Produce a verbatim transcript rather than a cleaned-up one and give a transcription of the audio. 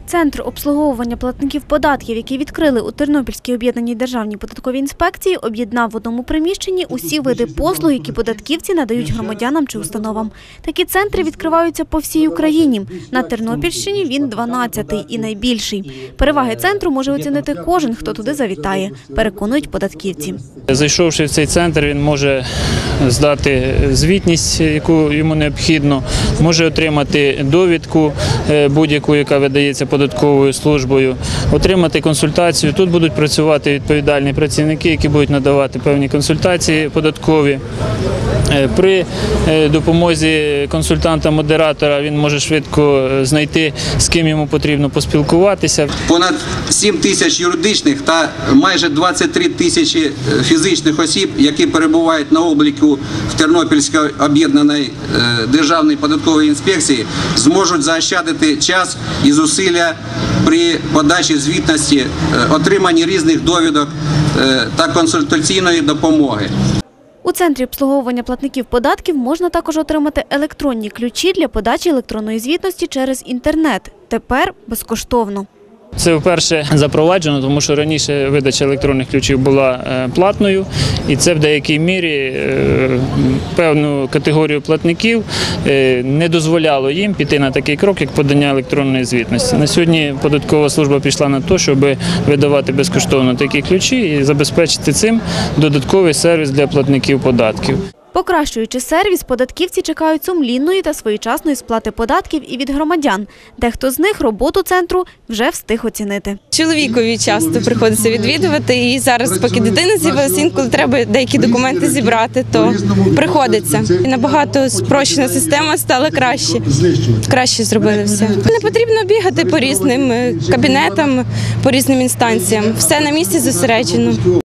Центр обслуговування платників податків, який відкрили у Тернопільській об'єднаній державній податковій інспекції, об'єднав в одному приміщенні усі види послуг, які податківці надають громадянам чи установам. Такі центри відкриваються по всій Україні. На Тернопільщині він дванадцятий і найбільший. Переваги центру може оцінити кожен, хто туди завітає, переконують податківці. Зайшовши в цей центр, він може здати звітність, яку йому необхідно, може отримати довідку будь-яку, яка видається податковою службою, отримати консультацію. Тут будуть працювати відповідальні працівники, які будуть надавати певні консультації податкові. При допомозі консультанта-модератора він може швидко знайти, з ким йому потрібно поспілкуватися. Понад сім тисяч юридичних та майже двадцять три тисячі фізичних осіб, які перебувають на обліку в Тернопільській об'єднаній державній податковій інспекції, зможуть заощадити час і зусилля при подачі звітності, отриманні різних довідок та консультаційної допомоги. У Центрі обслуговування платників податків можна також отримати електронні ключі для подачі електронної звітності через інтернет. Тепер безкоштовно. Це вперше запроваджено, тому що раніше видача електронних ключів була платною, і це в деякій мірі певну категорію платників не дозволяло їм піти на такий крок, як подання електронної звітності. На сьогодні податкова служба пішла на те, щоб видавати безкоштовно такі ключі і забезпечити цим додатковий сервіс для платників податків. Покращуючи сервіс, податківці чекають сумлінної та своєчасної сплати податків і від громадян. Дехто з них роботу центру вже встиг оцінити. Чоловікові часто приходиться відвідувати, і зараз, поки дитина з'явилася, інколи треба деякі документи зібрати, то приходиться. І набагато спрощена система стала краще. Краще зробили все. Не потрібно бігати по різним кабінетам, по різним інстанціям. Все на місці зосереджено.